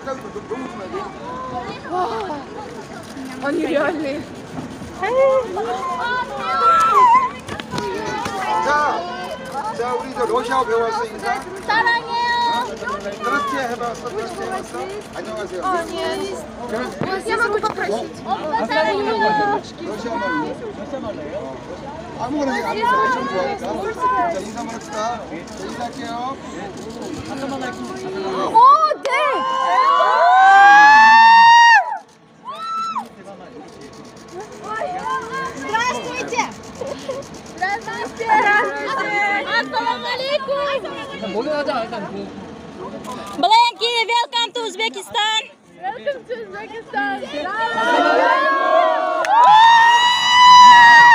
아니 реальный. 자, 우리 저 러시아어 배웠으니까. 사랑해요. 그렇게 해봤어. 안녕하세요. Я могу попросить. 오빠 사랑해요. 러시아 말로. 아무거나 해. 아무거나 좀 좋아하니까. 자, 인사만 합시다. 자, 인사할게요. О, да! Здравствуйте. Здравствуйте. Ассаламу алейкум. Blanky, welcome to Uzbekistan. Welcome to Uzbekistan.